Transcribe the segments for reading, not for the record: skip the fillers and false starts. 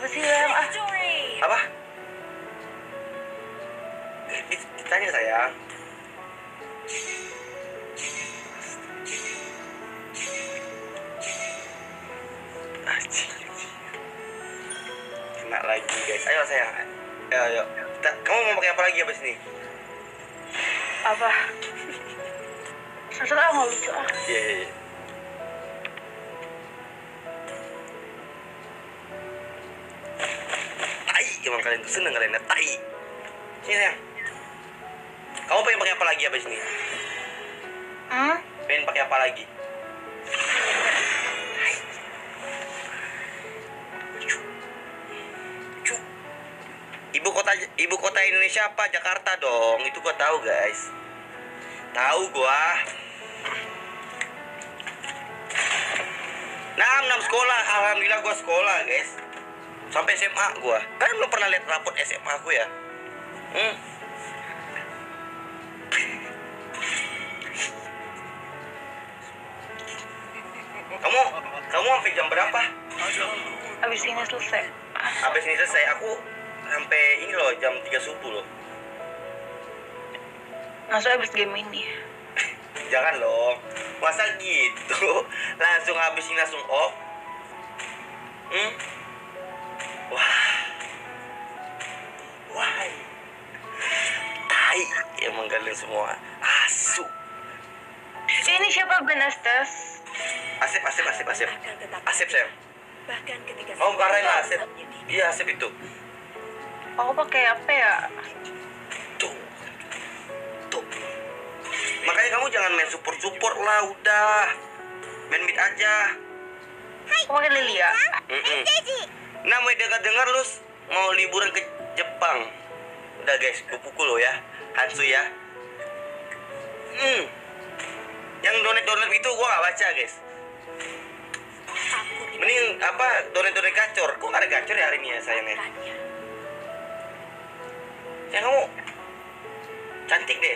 sih sayang? Apa? Ditanya sayang. Kena lagi guys. Ayo sayang. Ayo. Kamu mau pakai apa lagi abis ini? Apa? Terserah, nggak lucu ah. Iya. Tai, emang kalian tuh seneng kalian ya, tai. Ini sayang. Kamu pengen pakai apa lagi abis ini? Pengen pakai apa lagi? Ibu kota Indonesia apa? Jakarta dong. Itu gua tahu, guys. Tahu gua. 6 sekolah. Alhamdulillah gua sekolah, guys. Sampai SMA gua. Kan belum pernah lihat rapot SMA aku ya. Kamu sampai jam berapa? Abis ini selesai. Habis ini selesai aku sampai ini loh jam 3 subuh loh. Masuk abis game ini. Jangan loh. Masa gitu? Langsung habis ini langsung off. Wah. Tai emang kalian semua. Asu. Ini siapa Benastes? Asep. Asep sayang. Bahkan ketika Oh, Karen lah Asep. Iya Asep itu. Aku pakai apa ya? Tuh. Makanya kamu jangan main support lah, udah. Main mid aja. Aku pakai Lilia. Nah, mau dengar lu mau liburan ke Jepang. Udah guys, gue pukul lo ya. Hansu ya. Yang donat itu gua gak baca guys. Mending apa donat gacor. Kok gak ada gacor ya hari ini ya sayangnya. Sayang kamu cantik deh.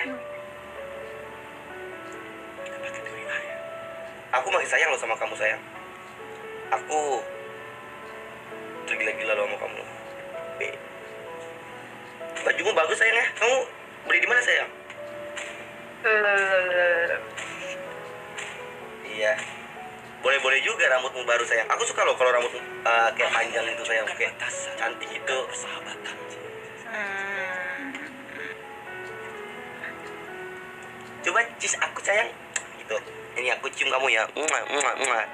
Aku masih sayang lo sama kamu sayang. Aku tergila-gila lo sama kamu. Bajumu bagus sayang ya. Kamu beli di mana sayang? Iya. Boleh juga rambutmu baru sayang. Aku suka loh kalau rambutmu kayak panjang itu sayang, kayak cantik itu. Persahabatan. Coba cis aku sayang. Gitu. Ini aku cium kamu ya. Nah.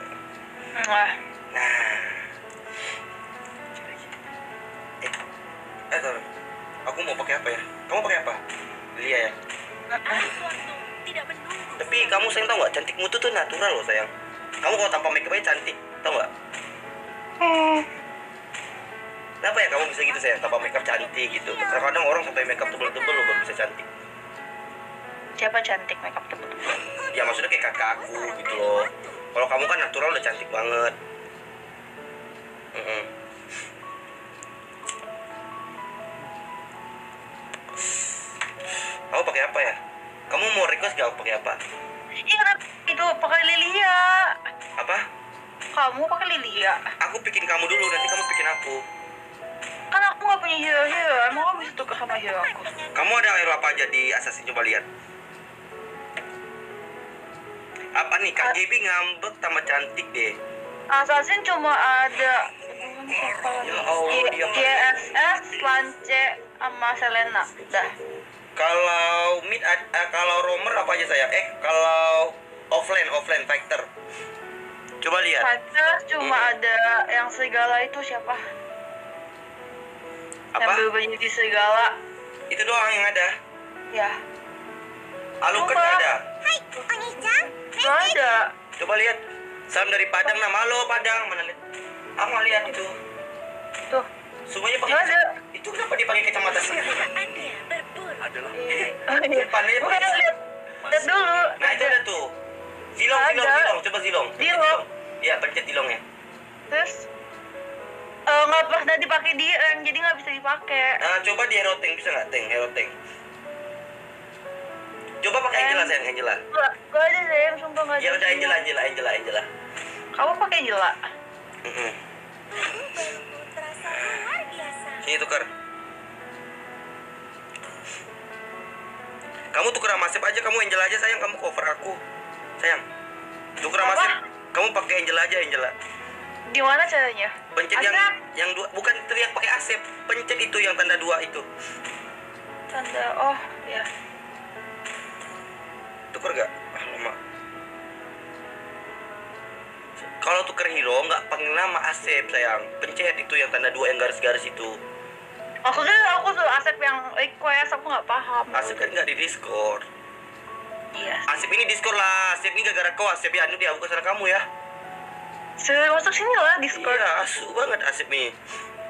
Aku mau pakai apa ya? Kamu pakai apa? Lia ya. tidak menunggu. Tapi kamu sayang tau nggak? Cantikmu tuh natural loh sayang. Kamu kalau tanpa make up aja cantik, tau nggak? Kenapa ya kamu bisa gitu sayang? Tanpa make up cantik gitu. Kadang-kadang orang sampai make up tebel-tebel loh baru bisa cantik. Siapa cantik makeup tebel-tebel? Ya maksudnya kayak kakak aku gitu loh. Kalau kamu kan natural udah cantik banget. Kamu pakai apa ya? Kamu mau request gak aku pakai apa? Iya, itu pakai Lilia. Apa? Kamu pakai Lilia. Aku bikin kamu dulu, nanti kamu bikin aku. Kan aku nggak punya hero. Emang kamu bisa tukar sama hero aku? Kamu ada hero apa aja di Assassin? Coba lihat. Apa nih? Kak Gaby ngambek tambah cantik deh. Assassin cuma ada Ya Allah, dia GSS, Lance, sama Selena. Udah. Kalau mid, kalau roamer apa aja saya? Kalau offline fighter. Coba lihat. Fighter cuma ada yang serigala itu siapa? Apa? Yang berbaju di serigala. Itu doang yang ada. Ya. Alucard Coba. ada. Nggak ada. Coba lihat. Salam dari Padang, nama lo Padang, mana lihat? Aku nggak lihat itu. Tuh. Semuanya pakai Nggak ada. Itu kenapa dipakai kacamata sih? Anda berburu. Adalah. Oh, iya. Depannya Bukan, pakai. lihat dulu. Nah itu ada tuh. Zilong, coba Zilong. Zilong. Iya, pencet Zilongnya. Terus nggak pernah dipakai di rank, jadi nggak bisa dipakai. Nah, coba di hero tank bisa nggak hero tank? Coba pakai Angela sayang, Angela. Gak ada sayang, sumpah nggak ada. Ya udah Angela. Kamu pakai Angela? Ini tukar. Kamu tuker sama Asep aja, kamu Angel aja sayang, kamu cover aku. Sayang. Tuker sama Apa? Asep. Kamu pakai Angel aja, Angela. Gimana caranya? Pencet Asep. yang dua, bukan teriak pakai Asep. Pencet itu yang tanda 2 itu. Tanda, oh ya. Tuker gak? Ah, lama. Kalau tuker hero nggak panggil nama Asep sayang. Pencet itu yang tanda 2 yang garis-garis itu. Aku tuh Asep yang request, aku nggak paham. Asep kan nggak di Discord. Iya. Asep ini Discord lah. Asep ini gara-gara kau Asep ya. Anu dia bukan salah kamu ya. Masuk sini lah Discord. Iya, asu banget Asep nih.